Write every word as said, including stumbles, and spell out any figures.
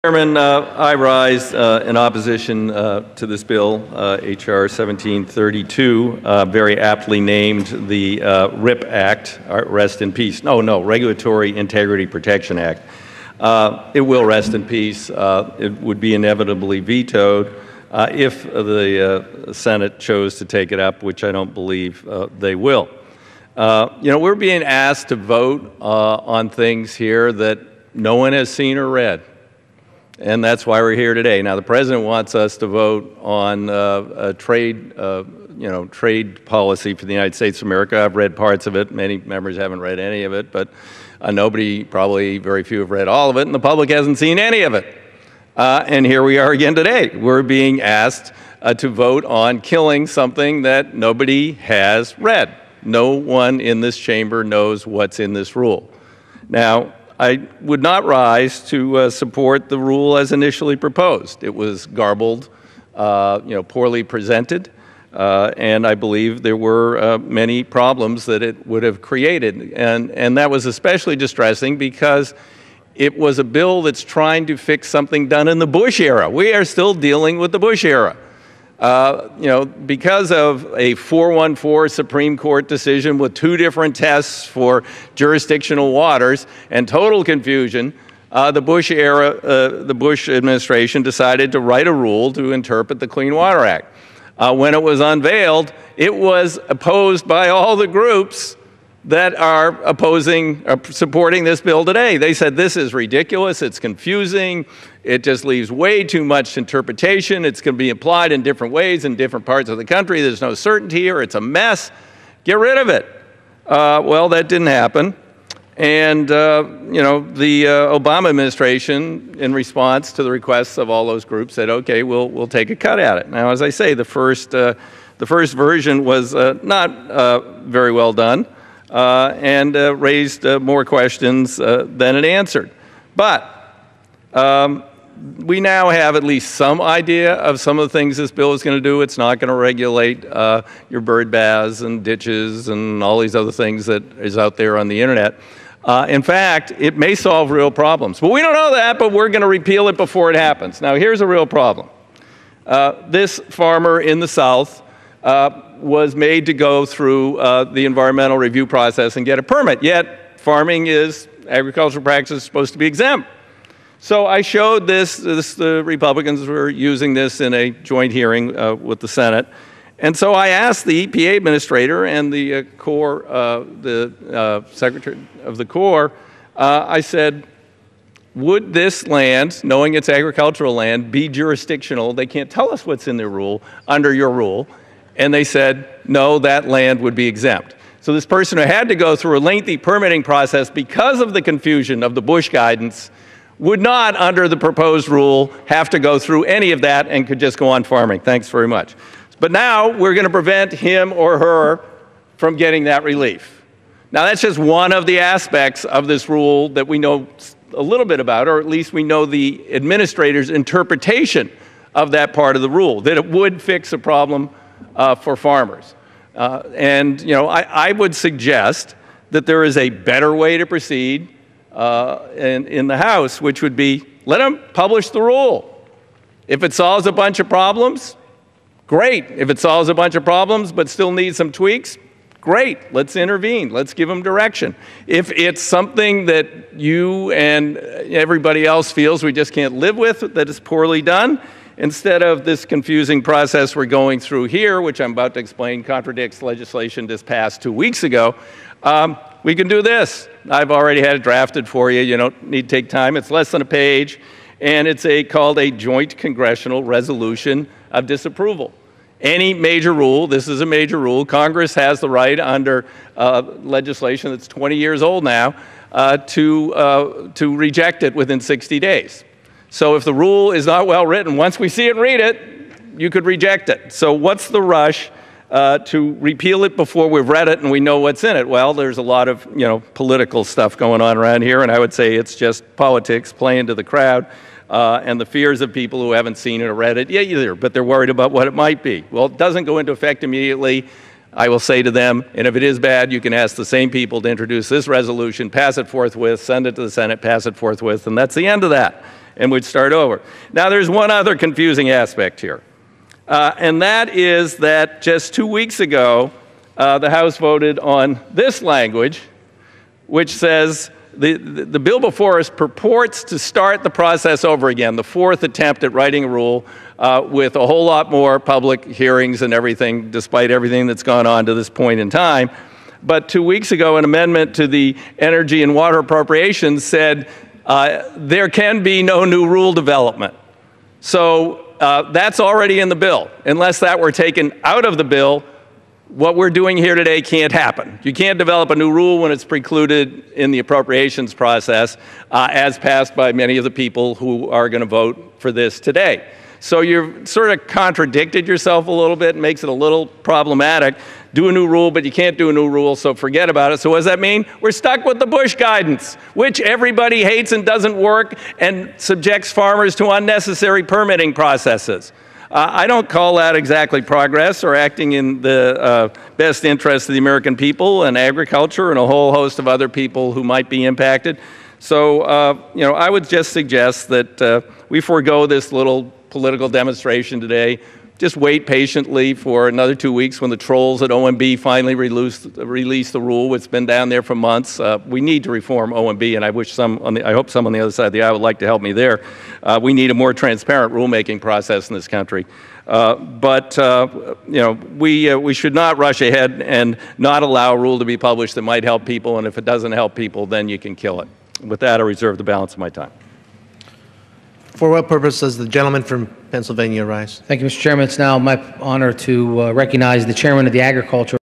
Chairman, uh, I rise uh, in opposition uh, to this bill, uh, H R seventeen thirty-two, uh, very aptly named the uh, R I P Act, uh, Rest in Peace. No, no, Regulatory Integrity Protection Act. Uh, it will rest in peace. Uh, it would be inevitably vetoed uh, if the uh, Senate chose to take it up, which I don't believe uh, they will. Uh, you know, we're being asked to vote uh, on things here that no one has seen or read. And that's why we're here today. Now, the President wants us to vote on uh, a trade, uh, you know, trade policy for the United States of America. I've read parts of it. Many members haven't read any of it, but uh, nobody, probably very few have read all of it, and the public hasn't seen any of it. Uh, and here we are again today. We're being asked uh, to vote on killing something that nobody has read. No one in this chamber knows what's in this rule. Now, I would not rise to uh, support the rule as initially proposed. It was garbled, uh, you know, poorly presented, uh, and I believe there were uh, many problems that it would have created. And, and that was especially distressing because it was a bill that's trying to fix something done in the Bush era. We are still dealing with the Bush era. Uh, you know, because of a four one four Supreme Court decision with two different tests for jurisdictional waters and total confusion, uh, the Bush era, uh, the Bush administration decided to write a rule to interpret the Clean Water Act. Uh, when it was unveiled, it was opposed by all the groups that are opposing, or supporting this bill today. They said this is ridiculous, it's confusing, it just leaves way too much interpretation, it's going to be applied in different ways in different parts of the country, there's no certainty or it's a mess, get rid of it. Uh, well, that didn't happen. And, uh, you know, the uh, Obama administration, in response to the requests of all those groups, said, okay, we'll, we'll take a cut at it. Now, as I say, the first, uh, the first version was uh, not uh, very well done. Uh, and uh, raised uh, more questions uh, than it answered. But um, we now have at least some idea of some of the things this bill is going to do. It's not going to regulate uh, your bird baths and ditches and all these other things that is out there on the internet. Uh, in fact, it may solve real problems. But we don't know that, but we're going to repeal it before it happens. Now, here's a real problem. Uh, this farmer in the South uh, was made to go through uh, the environmental review process and get a permit, yet farming is, agricultural practice is supposed to be exempt. So I showed this, this the Republicans were using this in a joint hearing uh, with the Senate, and so I asked the E P A administrator and the uh, Corps, uh, the uh, Secretary of the Corps, uh, I said, would this land, knowing it's agricultural land, be jurisdictional? They can't tell us what's in their rule, under your rule. And they said, no, that land would be exempt. So this person who had to go through a lengthy permitting process because of the confusion of the Bush guidance would not, under the proposed rule, have to go through any of that and could just go on farming. Thanks very much. But now we're going to prevent him or her from getting that relief. Now that's just one of the aspects of this rule that we know a little bit about, or at least we know the administrator's interpretation of that part of the rule, that it would fix a problem Uh, for farmers. Uh, and, you know, I, I would suggest that there is a better way to proceed uh, in, in the House, which would be, let them publish the rule. If it solves a bunch of problems, great. If it solves a bunch of problems but still needs some tweaks, great. Let's intervene. Let's give them direction. If it's something that you and everybody else feels we just can't live with, that is poorly done, instead of this confusing process we're going through here, which I'm about to explain contradicts legislation just passed two weeks ago, um, we can do this. I've already had it drafted for you. You don't need to take time. It's less than a page, and it's a, called a Joint Congressional Resolution of Disapproval. Any major rule, this is a major rule, Congress has the right under uh, legislation that's twenty years old now uh, to, uh, to reject it within sixty days. So if the rule is not well written, once we see it and read it, you could reject it. So what's the rush uh, to repeal it before we've read it and we know what's in it? Well, there's a lot of, you know, political stuff going on around here, and I would say it's just politics playing to the crowd uh, and the fears of people who haven't seen it or read it yet either, but they're worried about what it might be. Well, it doesn't go into effect immediately. I will say to them, and if it is bad, you can ask the same people to introduce this resolution, pass it forthwith, send it to the Senate, pass it forthwith, and that's the end of that. and would start over. Now, there's one other confusing aspect here, uh, and that is that just two weeks ago, uh, the House voted on this language, which says, The, the, the bill before us purports to start the process over again, the fourth attempt at writing a rule uh, with a whole lot more public hearings and everything, despite everything that's gone on to this point in time. But two weeks ago, an amendment to the Energy and Water Appropriations said uh, there can be no new rule development. So uh, that's already in the bill. Unless that were taken out of the bill, what we're doing here today can't happen. You can't develop a new rule when it's precluded in the appropriations process, uh, as passed by many of the people who are going to vote for this today. So you've sort of contradicted yourself a little bit and makes it a little problematic. Do a new rule, but you can't do a new rule, so forget about it. So what does that mean? We're stuck with the Bush guidance, which everybody hates and doesn't work and subjects farmers to unnecessary permitting processes. Uh, I don't call that exactly progress or acting in the uh, best interest of the American people and agriculture and a whole host of other people who might be impacted. So, uh, you know, I would just suggest that uh, we forego this little political demonstration today. Just wait patiently for another two weeks when the trolls at O M B finally release, release the rule. It's been down there for months. Uh, we need to reform O M B, and I wish some on the, I hope some on the other side of the aisle would like to help me there. Uh, we need a more transparent rulemaking process in this country. Uh, but uh, you know, we uh, we should not rush ahead and not allow a rule to be published that might help people. And if it doesn't help people, then you can kill it. With that, I reserve the balance of my time. For what purpose does the gentleman from Pennsylvania rise? Thank you, Mister Chairman. It's now my honor to uh, recognize the chairman of the Agriculture